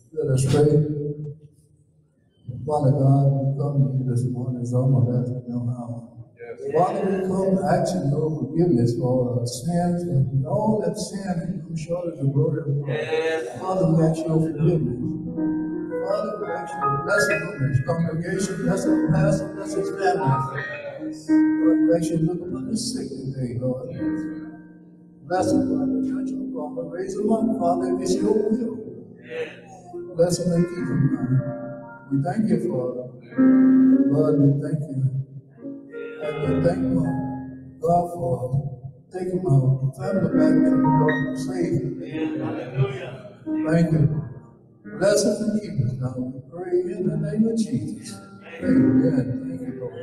Let us pray. Father God, we come to you this morning as almost as we know how. Father, we come asking your forgiveness for our sins, and we all have sinned and come short of the glory of God. Father, we ask your forgiveness. Father, we ask your blessing on this congregation, bless our pastor, bless his family. Lord, we ask you to look upon the sick today, Lord. Bless them, Father, touch them, Father, raise them up, Father, if it's your will. Bless them and keep them, God. We thank you, Father. Lord, we thank you. And we thank God for taking my family back in the Lord saved. Hallelujah. Thank you. Bless us and keep us now. We pray in the name of Jesus. Amen. Thank you, Lord.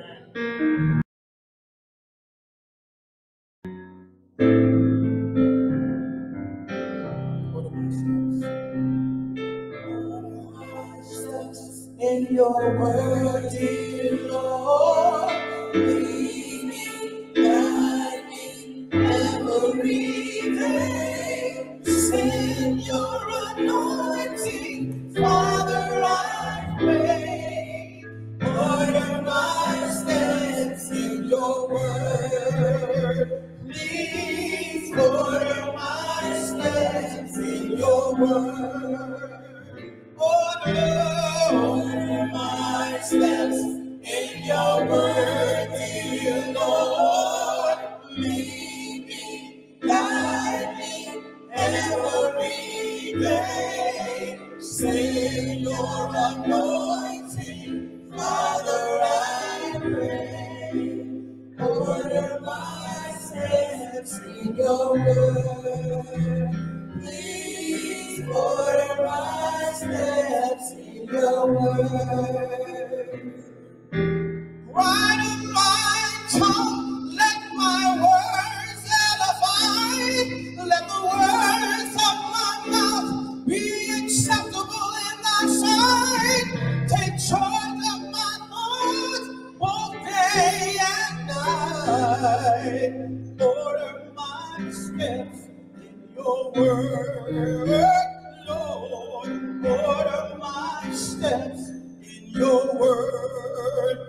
In your word, dear Lord, lead me, guide me every day. Send your anointing, Father, I pray. Order my steps in your word. Please order my steps in your word. Order my steps in your word, dear Lord. Lead me, guide me every day. Send your anointing, Father, I pray. Order my steps in your word. Please order my steps in your word. Right on my tongue, let my words edify. Let the words of my mouth be acceptable in thy sight. Take charge of my thoughts both day and night. Order my steps in your word, Lord. Order my steps in your word.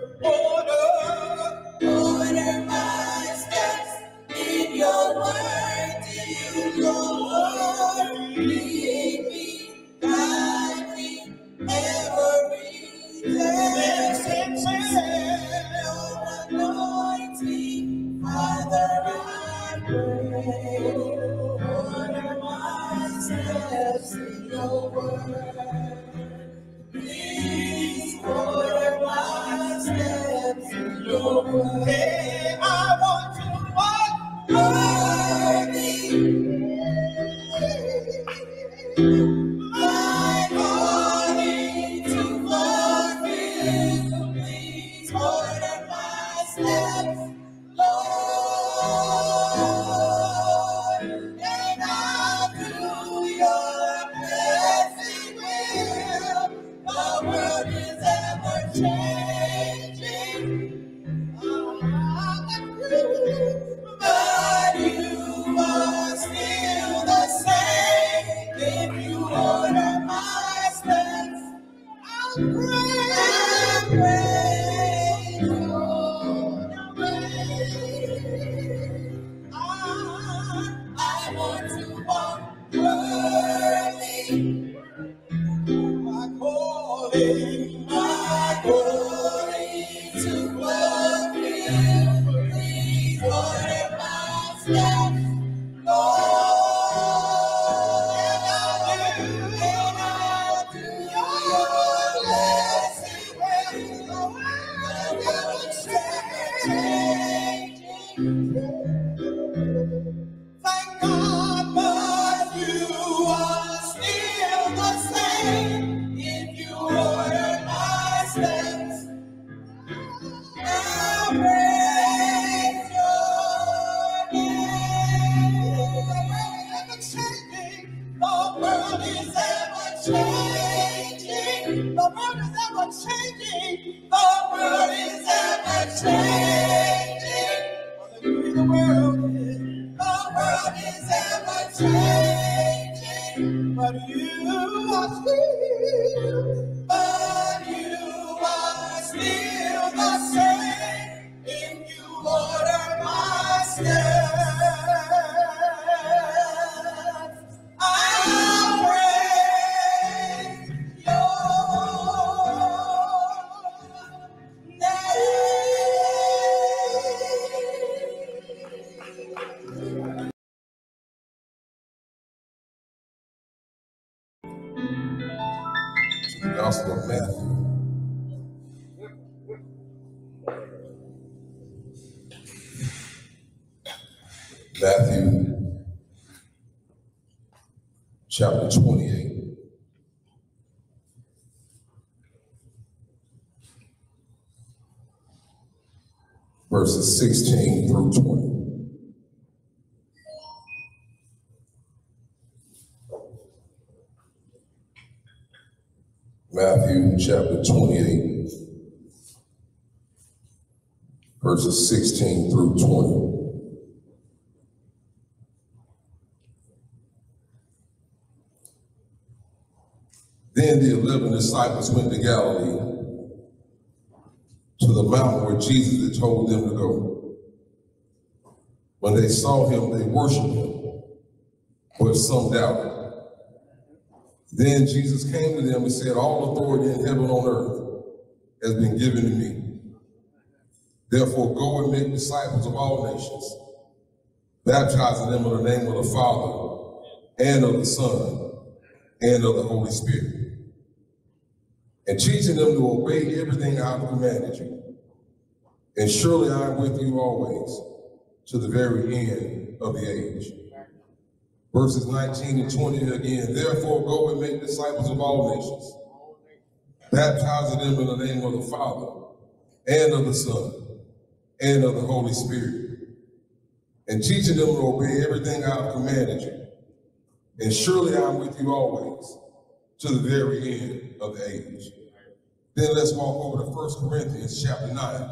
Order my steps in your word, dear Lord. Lead me, guide me every day. Send your anointing, Father, I pray. Order my steps in your word. Please order my steps in your word. Hey, I want to walk worthy. My body to fulfill. Please order my steps, Lord, and I'll do your blessed will. The world is ever changing, but you are still the same. If you order my steps, I'll pray, Lord, I want to walk worthy. My calling to fulfill. Please order my steps, Lord, and I'll do your blessed will. Thank God, but you are still the same. If you order my steps, I'll praise your name. Ever changing, the world is ever changing. The world is ever changing. The world is ever changing. Hallelujah, the world is ever changing, but you are still Gospel of Matthew. Matthew chapter 28. Verses 16 through 20. Matthew chapter 28, verses 16 through 20. Then the 11 disciples went to Galilee, to the mountain where Jesus had told them to go. When they saw him, they worshiped him, but some doubted. Then Jesus came to them and said, all authority in heaven and on earth has been given to me. Therefore go and make disciples of all nations, baptizing them in the name of the Father and of the Son and of the Holy Spirit, and teaching them to obey everything I have commanded you. And surely I am with you always, to the very end of the age. Verses 19 and 20 again, therefore go and make disciples of all nations, baptizing them in the name of the Father and of the Son and of the Holy Spirit, and teaching them to obey everything I have commanded you. And surely I am with you always, to the very end of the age. Then let's walk over to 1 Corinthians chapter 9.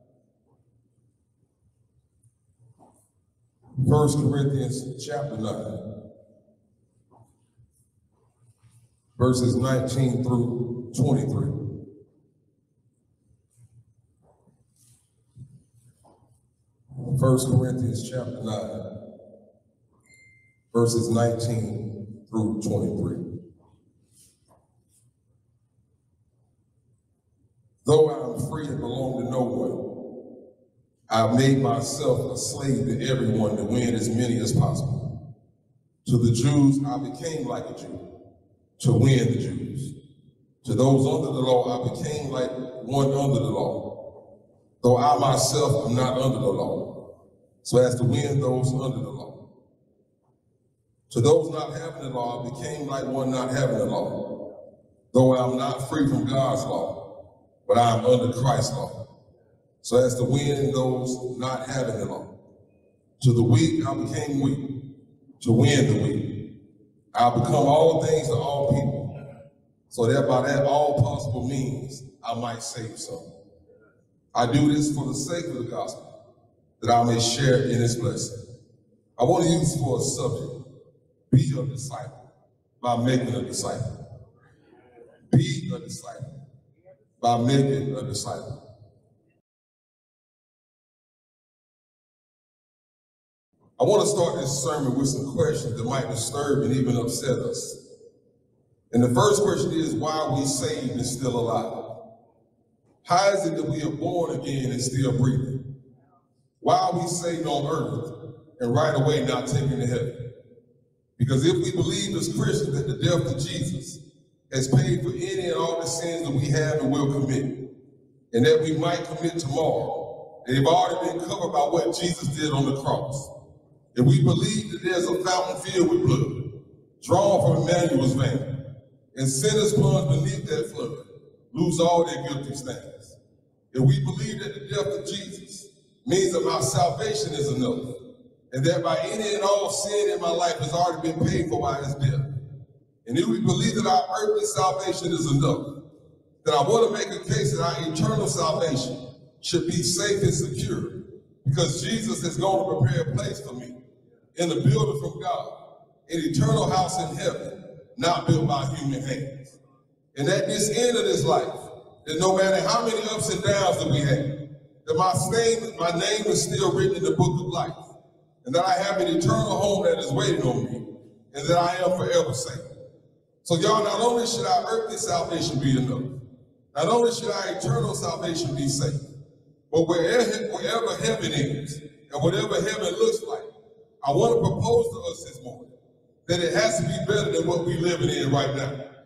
1 Corinthians chapter 9. Verses 19 through 23. First Corinthians chapter 9, verses 19 through 23. Though I am free and belong to no one, I have made myself a slave to everyone to win as many as possible. To the Jews, I became like a Jew, to win the Jews. To those under the law, I became like one under the law, though I myself am not under the law, so as to win those under the law. To those not having the law, I became like one not having the law, though I am not free from God's law, but I am under Christ's law, so as to win those not having the law. To the weak, I became weak, to win the weak. I become all things to all people, so that by that all possible means, I might save some. I do this for the sake of the gospel, that I may share in its blessing. I want to use for a subject, be a disciple by making a disciple. Be a disciple by making a disciple. I want to start this sermon with some questions that might disturb and even upset us. And the first question is, why are we saved and still alive? How is it that we are born again and still breathing? Why are we saved on earth and right away not taken to heaven? Because if we believe as Christians that the death of Jesus has paid for any and all the sins that we have and will commit, and that we might commit tomorrow, they've already been covered by what Jesus did on the cross. If we believe that there's a fountain filled with blood, drawn from Emmanuel's vein, and sinners plunged beneath that flood lose all their guilty stains. If we believe that the death of Jesus means that my salvation is enough, and that by any and all sin in my life has already been paid for by his death, and if we believe that our earthly salvation is enough, then I want to make a case that our eternal salvation should be safe and secure, because Jesus has gone to prepare a place for me in a building from God, an eternal house in heaven, not built by human hands. And at this end of this life, that no matter how many ups and downs that we have, that my name is still written in the book of life, and that I have an eternal home that is waiting on me, and that I am forever saved. So y'all, not only should our earthly salvation be enough, not only should our eternal salvation be safe, but wherever heaven is, and whatever heaven looks like, I want to propose to us this morning that it has to be better than what we're living in right now.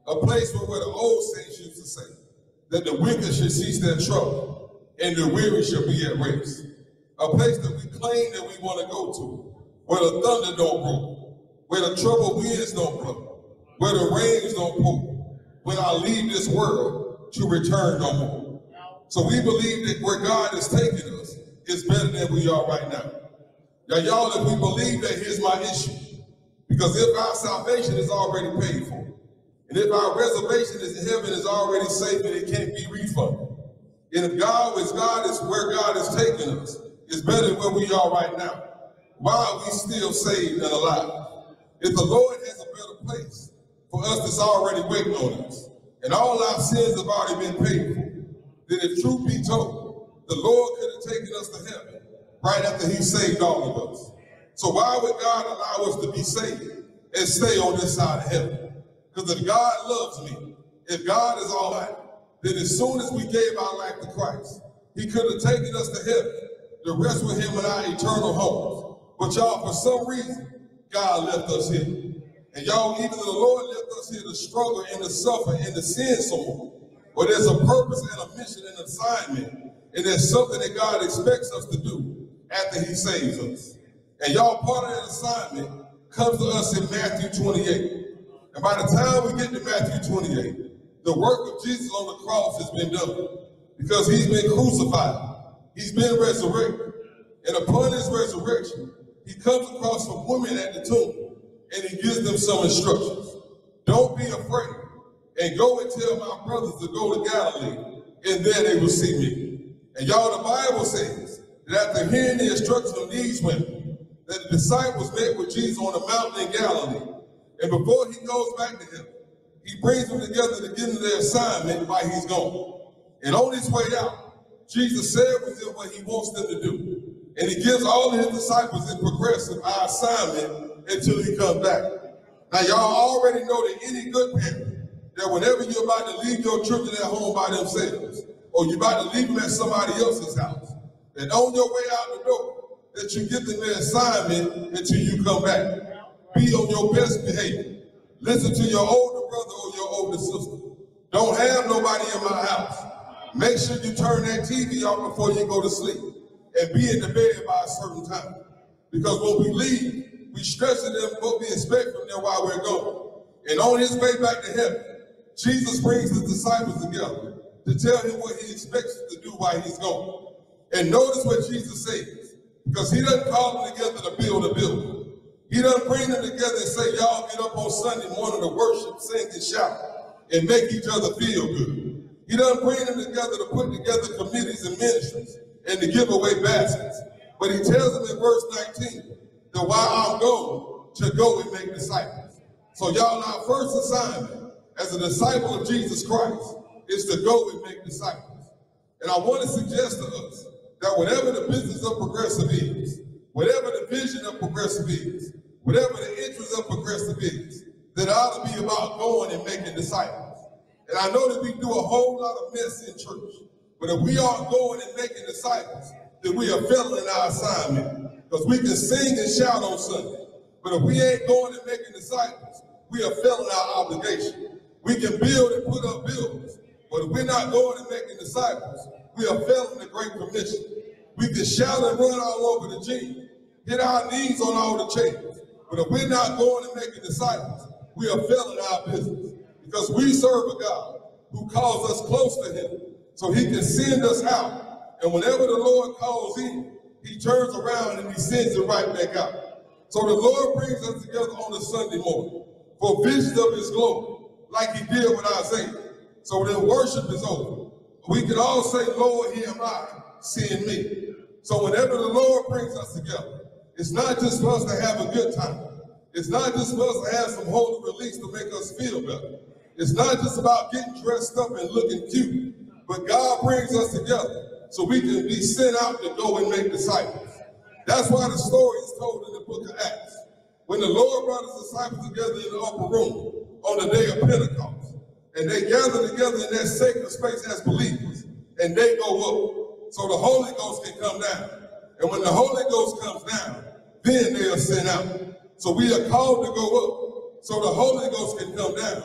A place where the old saints used to say that the wicked should cease their trouble and the weary shall be at rest. A place that we claim that we want to go to, where the thunder don't roll, where the troubled winds don't blow, where the rains don't pour, when I leave this world to return no more. So we believe that where God is taking us is better than we are right now. Now y'all, if we believe that, here's my issue. Because if our salvation is already paid for, and if our reservation in heaven is already safe and it can't be refunded, and if God is where God is taking us, is better than where we are right now, why are we still saved and alive? If the Lord has a better place for us that's already waiting on us, and all our sins have already been paid for, then if truth be told, the Lord could have taken us to heaven right after he saved all of us. So why would God allow us to be saved and stay on this side of heaven? Because if God loves me, if God is all right, then as soon as we gave our life to Christ, he could have taken us to heaven to rest with him in our eternal homes. But y'all, for some reason, God left us here. And y'all, even the Lord left us here to struggle and to suffer and to sin some more. But there's a purpose and a mission and assignment. And there's something that God expects us to do after he saves us. And y'all, part of that assignment comes to us in Matthew 28. And by the time we get to Matthew 28, the work of Jesus on the cross has been done. Because he's been crucified. He's been resurrected. And upon his resurrection, he comes across some women at the tomb and he gives them some instructions. Don't be afraid and go and tell my brothers to go to Galilee and there they will see me. And y'all, the Bible says that after hearing the instructions of these women, that the disciples met with Jesus on the mountain in Galilee. And before he goes back to heaven, he brings them together to give them their assignment while he's gone. And on his way out, Jesus shares with them what he wants them to do. And he gives all of his disciples in progressive our assignment until he comes back. Now y'all already know that any good parent, that whenever you're about to leave your children at home by themselves, or you're about to leave them at somebody else's house, that on your way out the door, that you give them their assignment until you come back. Be on your best behavior. Listen to your older brother or your older sister. Don't have nobody in my house. Make sure you turn that TV off before you go to sleep and be in the bed by a certain time. Because when we leave, we stress to them what we expect from them while we're gone. And on his way back to heaven, Jesus brings his disciples together to tell him what he expects them to do while he's gone. And notice what Jesus says, because he doesn't call them together to build a building. He doesn't bring them together and say, y'all get up on Sunday morning to worship, sing, and shout, and make each other feel good. He doesn't bring them together to put together committees and ministries and to give away baskets. But he tells them in verse 19 that while I'm going, to go and make disciples. So y'all, our first assignment as a disciple of Jesus Christ is to go and make disciples. And I want to suggest to us that whatever the business of Progressive is, whatever the vision of Progressive is, whatever the interest of Progressive is, that it ought to be about going and making disciples. And I know that we do a whole lot of mess in church, but if we aren't going and making disciples, then we are failing our assignment. Because we can sing and shout on Sunday, but if we ain't going and making disciples, we are failing our obligation. We can build and put up buildings, but if we're not going and making disciples, we are failing the Great Commission. We can shout and run all over the gym, hit our knees on all the chairs, but if we're not going and making disciples, we are failing our business. Because we serve a God who calls us close to him so he can send us out. And whenever the Lord calls in, he turns around and he sends it right back out. So the Lord brings us together on a Sunday morning for visions of his glory, like he did with Isaiah. So when worship is over, we can all say, Lord, here am I, send me. So whenever the Lord brings us together, it's not just for us to have a good time. It's not just for us to have some holy release to make us feel better. It's not just about getting dressed up and looking cute, but God brings us together so we can be sent out to go and make disciples. That's why the story is told in the book of Acts. When the Lord brought his disciples together in the upper room on the day of Pentecost, and they gather together in that sacred space as believers, and they go up so the Holy Ghost can come down. And when the Holy Ghost comes down, then they are sent out. So we are called to go up so the Holy Ghost can come down,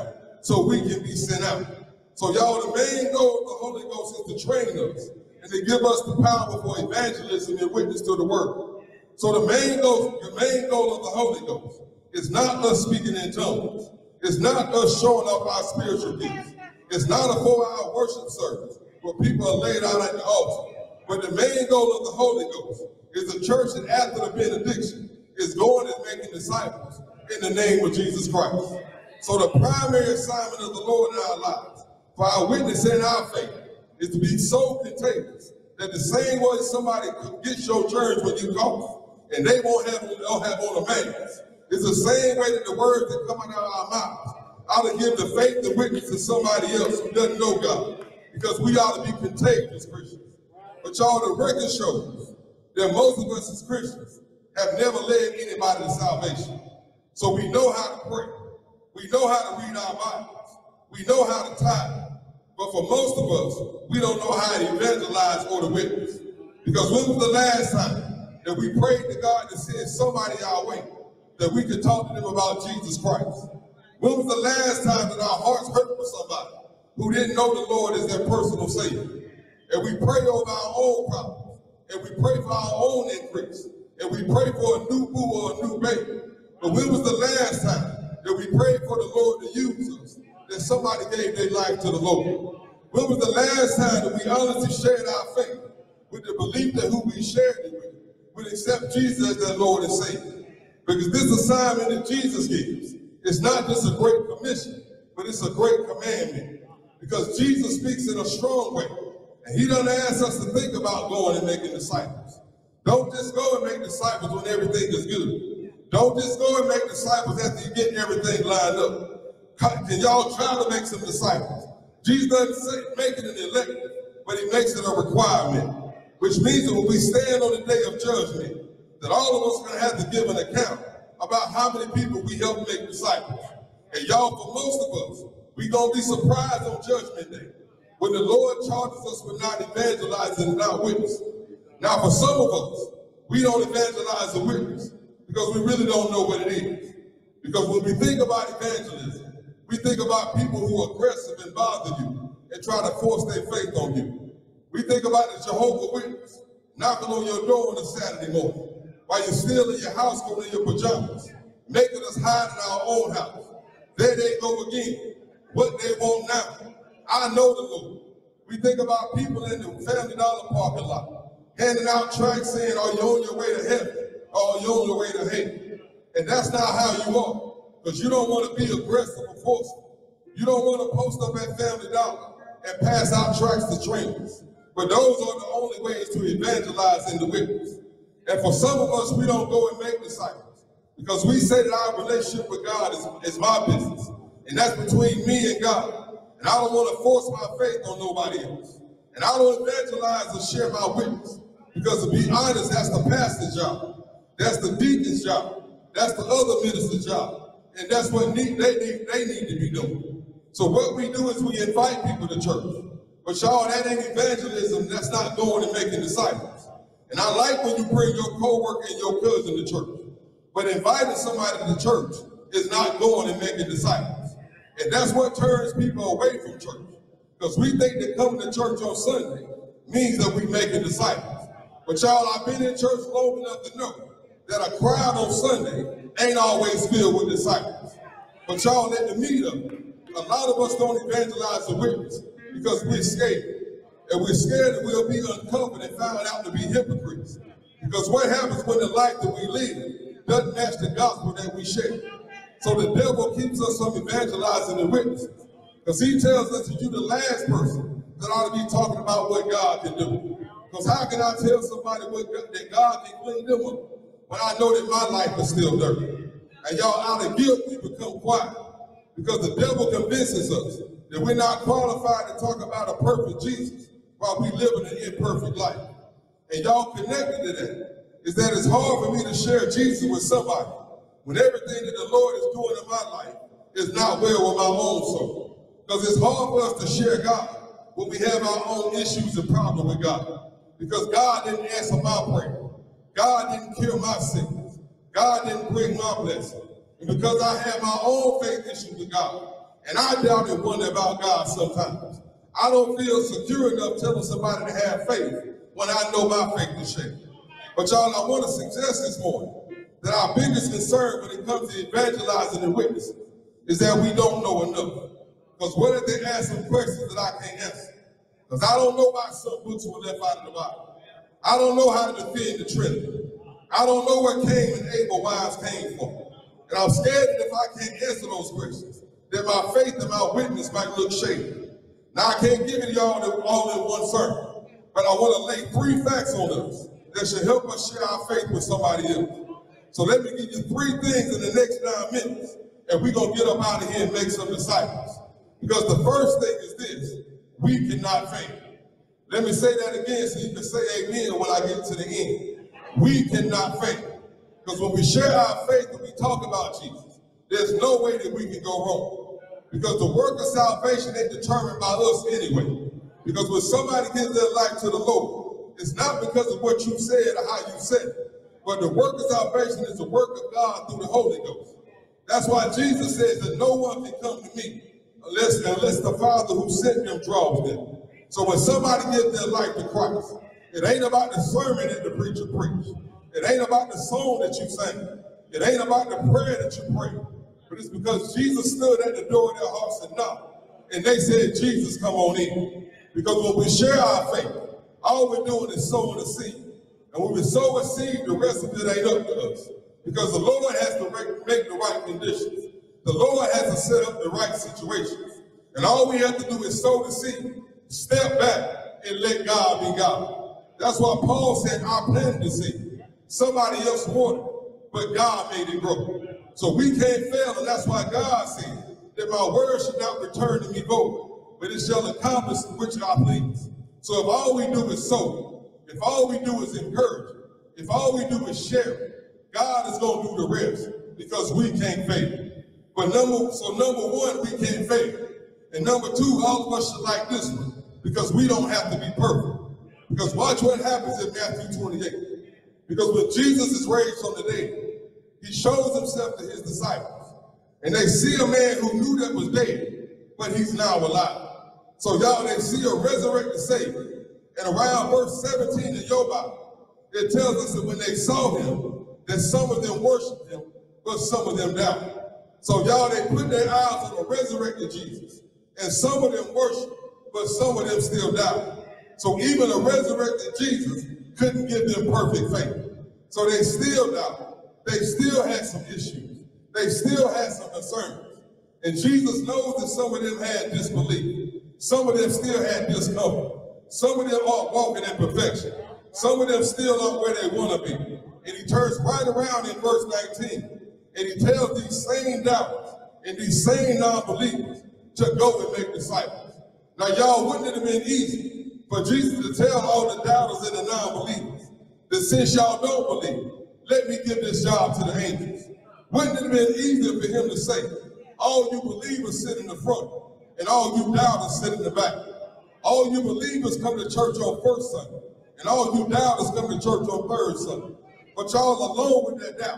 so we can be sent out. So y'all, the main goal of the Holy Ghost is to train us and to give us the power for evangelism and witness to the word. So the main goal of the Holy Ghost is not us speaking in tongues. It's not us showing up our spiritual gifts. It's not a 4-hour worship service where people are laid out at the altar. But the main goal of the Holy Ghost is a church that after the benediction is going and making disciples in the name of Jesus Christ. So the primary assignment of the Lord in our lives for our witness and our faith is to be so contagious that the same way somebody gets your germs when you cough and they don't have on a mask, it's the same way that the words that come out of our mouths ought to give the faith and witness to somebody else who doesn't know God, because we ought to be contagious Christians. But y'all, the record shows that most of us as Christians have never led anybody to salvation. So we know how to pray. We know how to read our Bibles. We know how to tithe. But for most of us, we don't know how to evangelize or to witness. Because when was the last time that we prayed to God to send somebody our way that we could talk to them about Jesus Christ? When was the last time that our hearts hurt for somebody who didn't know the Lord as their personal Savior? And we pray over our own problems, and we pray for our own increase, and we pray for a new boo or a new baby. But when was the last time that we prayed for the Lord to use us, that somebody gave their life to the Lord? When was the last time that we honestly shared our faith with the belief that who we shared it with would accept Jesus as their Lord and Savior? Because this assignment that Jesus gives, it's not just a great commission, but it's a great commandment. Because Jesus speaks in a strong way. And he doesn't ask us to think about going and making disciples. Don't just go and make disciples when everything is good. Don't just go and make disciples after you're getting everything lined up. Can y'all try to make some disciples? Jesus doesn't say make it an elective, but he makes it a requirement, which means that when we stand on the day of judgment, that all of us are going to have to give an account about how many people we helped make disciples. And y'all, for most of us, we're going to be surprised on Judgment Day when the Lord charges us with not evangelizing and not witnessing. Now, for some of us, we don't evangelize or witness because we really don't know what it is. Because when we think about evangelism, we think about people who are aggressive and bother you and try to force their faith on you. We think about the Jehovah's Witness knocking on your door on a Saturday morning while you're still in your house going in your pajamas, making us hide in our own house. There they go again. What they want now. I know the Lord. We think about people in the Family Dollar parking lot handing out tracts saying, are you on your way to heaven? Or are you on your way to hell? And that's not how you are. Because you don't want to be aggressive or forceful. You don't want to post up at Family Dollar and pass out tracts to strangers. But those are the only ways to evangelize and to witness. And for some of us, we don't go and make disciples because we say that our relationship with God is my business. And that's between me and God. And I don't want to force my faith on nobody else. And I don't evangelize or share my witness. Because to be honest, that's the pastor's job. That's the deacon's job. That's the other minister's job. And that's what they need to be doing. So what we do is we invite people to church. But y'all, that ain't evangelism. That's not going and making disciples. And I like when you bring your coworker and your cousin to church. But inviting somebody to church is not going and making disciples. And that's what turns people away from church. Because we think that coming to church on Sunday means that we're making disciples. But y'all, I've been in church long enough to know that a crowd on Sunday ain't always filled with disciples. But y'all, at the meetup, a lot of us don't evangelize the witness because we're scared. And we're scared that we'll be uncovered and found out to be hypocrites. Because what happens when the life that we live doesn't match the gospel that we share? So the devil keeps us from evangelizing and witnessing. Because he tells us that you're the last person that ought to be talking about what God can do. Because how can I tell somebody that God can clean them up when I know that my life is still dirty? And y'all, out of guilt, we become quiet. Because the devil convinces us that we're not qualified to talk about a perfect Jesus while we live in an imperfect life. And y'all, connected to that is that it's hard for me to share Jesus with somebody when everything that the Lord is doing in my life is not well with my own soul. Because it's hard for us to share God when we have our own issues and problems with God. Because God didn't answer my prayer. God didn't cure my sickness. God didn't bring my blessing. And because I have my own faith issues with God, And I doubt and wonder about God sometimes. I don't feel secure enough telling somebody to have faith when I know my faith is shaken. But y'all, I want to suggest this morning that our biggest concern when it comes to evangelizing and witnessing is that we don't know enough. Because what if they ask some questions that I can't answer? Because I don't know why some books were left out of the Bible. I don't know how to defend the Trinity. I don't know where Cain and Abel wives came from. And I'm scared that if I can't answer those questions, that my faith and my witness might look shaky. Now, I can't give it y'all all in one sermon, but I want to lay 3 facts on us that should help us share our faith with somebody else. So let me give you 3 things in the next 9 minutes, and we're going to get up out of here and make some disciples. Because the first thing is this: we cannot fail. Let me say that again so you can say amen when I get to the end. We cannot fail. Because when we share our faith and we talk about Jesus, there's no way that we can go wrong. Because the work of salvation ain't determined by us anyway. Because when somebody gives their life to the Lord, it's not because of what you said or how you said it, but the work of salvation is the work of God through the Holy Ghost. That's why Jesus says that no one can come to me unless the Father who sent them draws them. So when somebody gives their life to Christ, it ain't about the sermon that the preacher preached. It ain't about the song that you sang. It ain't about the prayer that you prayed. But it's because Jesus stood at the door of their hearts and knocked. And they said, Jesus, come on in. Because when we share our faith, all we're doing is sowing a seed. And when we sow a seed, the rest of it ain't up to us. Because the Lord has to make the right conditions. The Lord has to set up the right situations. And all we have to do is sow the seed, step back, and let God be God. That's why Paul said, I planted the seed. Somebody else watered, but God made it grow. So we can't fail, and that's why God said that my word should not return to me void, but it shall accomplish which I please. So if all we do is sow, if all we do is encourage, if all we do is share it, God is going to do the rest, because we can't fail. But number one, we can't fail. And number 2, all of us should like this one, because we don't have to be perfect. Because watch what happens in Matthew 28. Because when Jesus is raised from the dead, he shows himself to his disciples. And they see a man who knew that was dead, but he's now alive. So y'all, they see a resurrected Savior. And around verse 17 in your Bible, it tells us that when they saw him, that some of them worshiped him, but some of them doubted. So y'all, they put their eyes on a resurrected Jesus. And some of them worshiped, but some of them still doubted. So even a resurrected Jesus couldn't give them perfect faith. So they still doubted. They still had some issues. They still had some concerns. And Jesus knows that some of them had disbelief. Some of them still had discomfort. Some of them aren't walking in perfection. Some of them still aren't where they want to be. And he turns right around in verse 19, and he tells these same doubters and these same non-believers to go and make disciples. Now, y'all, wouldn't it have been easy for Jesus to tell all the doubters and the non-believers that since y'all don't believe, let me give this job to the angels? Wouldn't it have been easier for him to say, all you believers sit in the front, and all you doubters sit in the back? All you believers come to church on first Sunday, and all you doubters come to church on third Sunday. But y'all alone with their doubt,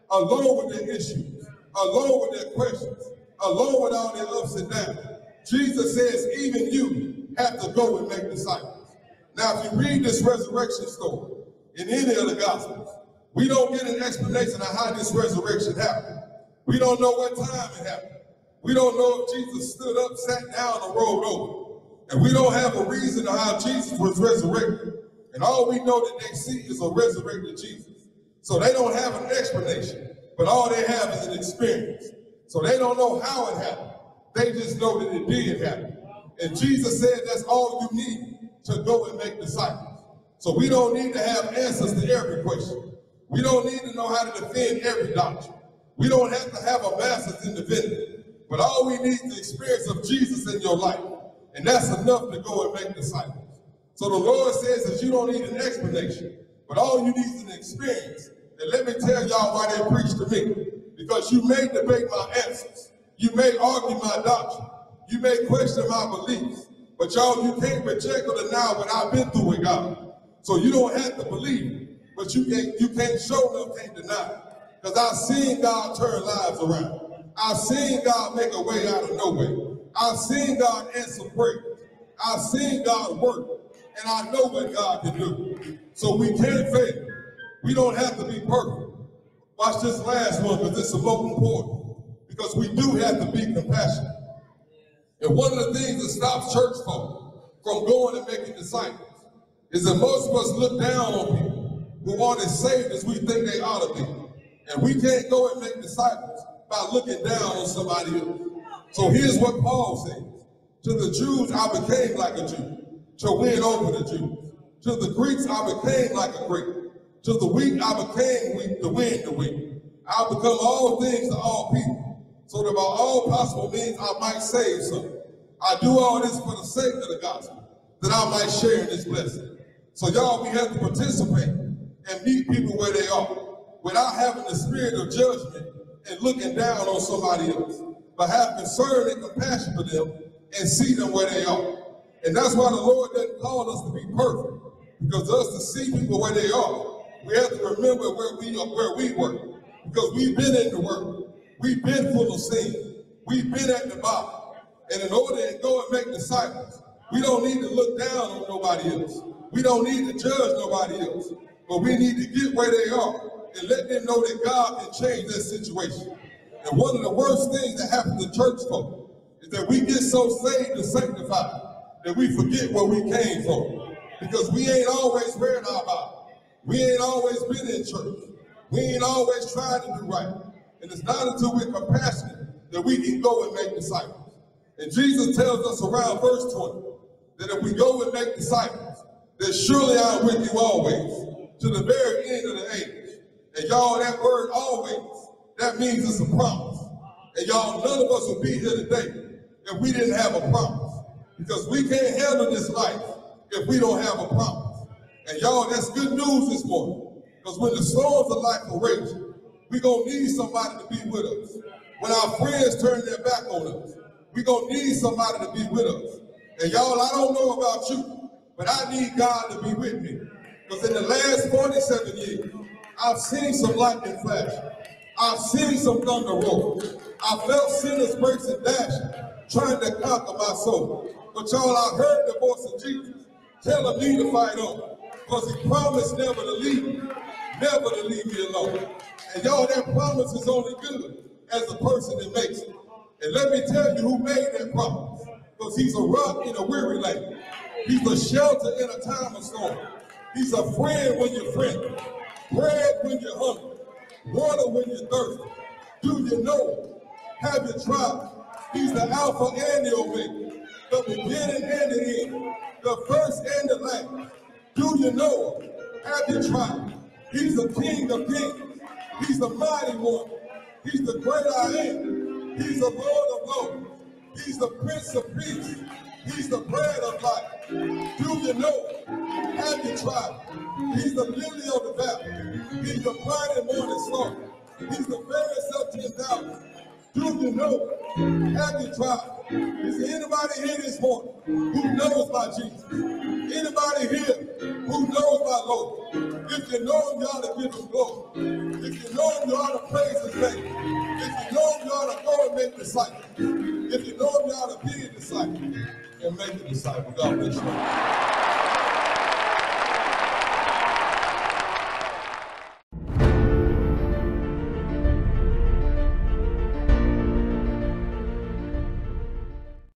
alone with their issues, alone with their questions, alone with all their ups and downs. Jesus says, even you have to go and make disciples. Now, if you read this resurrection story in any of the Gospels, we don't get an explanation of how this resurrection happened. We don't know what time it happened. We don't know if Jesus stood up, sat down, or rolled over. And we don't have a reason of how Jesus was resurrected. And all we know that they see is a resurrected Jesus. So they don't have an explanation, but all they have is an experience. So they don't know how it happened. They just know that it did happen. And Jesus said that's all you need to go and make disciples. So we don't need to have answers to every question. We don't need to know how to defend every doctrine. We don't have to have a master's in divinity. But all we need is the experience of Jesus in your life. And that's enough to go and make disciples. So the Lord says that you don't need an explanation, but all you need is an experience. And let me tell y'all why they preach to me. Because you may debate my answers. You may argue my doctrine. You may question my beliefs. But y'all, you can't reject or deny what I've been through with God. So you don't have to believe it, but you can't show them, can't deny it. Because I've seen God turn lives around. I've seen God make a way out of no way. I've seen God answer prayers. I've seen God work, and I know what God can do. So we can't fail. We don't have to be perfect. Watch this last one, because it's the most important. Because we do have to be compassionate. And one of the things that stops church folk from going and making disciples is that most of us look down on people who aren't as saved as we think they ought to be. And we can't go and make disciples by looking down on somebody else. So here's what Paul says. To the Jews, I became like a Jew, to win over the Jews. To the Greeks, I became like a Greek. To the weak, I became weak to win the weak. I'll become all things to all people, so that by all possible means I might save some. I do all this for the sake of the gospel, that I might share in this blessing. So y'all, we have to participate and meet people where they are, without having the spirit of judgment and looking down on somebody else, but have concern and compassion for them and see them where they are. And that's why the Lord doesn't call us to be perfect, because us to see people where they are, we have to remember where we were, because we've been in the world. We've been full of sin. We've been at the bottom. And in order to go and make disciples, we don't need to look down on nobody else. We don't need to judge nobody else. But we need to get where they are and let them know that God can change their situation. And one of the worst things that happens to church folk is that we get so saved and sanctified that we forget where we came from. Because we ain't always read our Bible. We ain't always been in church. We ain't always tried to do right. And it's not until we're compassionate that we can go and make disciples. And Jesus tells us around verse 20 that if we go and make disciples, then surely I am with you always, to the very end of the age. And y'all, that word always, that means it's a promise. And y'all, none of us would be here today if we didn't have a promise. Because we can't handle this life if we don't have a promise. And y'all, that's good news this morning. Because when the storms of life are raging, we're going to need somebody to be with us. When our friends turn their back on us, we're going to need somebody to be with us. And y'all, I don't know about you, but I need God to be with me. Because in the last 47 years, I've seen some lightning flash. I've seen some thunder roll. I felt sinners breaks and dashes, trying to conquer my soul. But y'all, I heard the voice of Jesus telling me to fight on. Because he promised never to leave me alone. And y'all, that promise is only good as the person that makes it. And let me tell you who made that promise. Because he's a rock in a weary land. He's a shelter in a time of storm. He's a friend when you're friendly, bread when you're hungry, water when you're thirsty. Do you know him? Have you tried? He's the Alpha and the Omega, the beginning and the end, the first and the last. Do you know him? Have you tried? He's the King of kings. He's the mighty one. He's the great I am. He's the Lord of lords. He's the Prince of peace. He's the bread of life. Do you know him? Have you tried? He's the lily of the valley. He's the bright and morning star. He's the fairest of 10,000. Do you know him? Have you tried? Is there anybody here this morning who knows my Jesus? Anybody here who knows my Lord? If you know him, you ought to give him glory. If you know him, you ought to praise his name. If you know him, you ought to go and make disciples. If you know him, you ought to be a disciple and make a disciple. God bless you.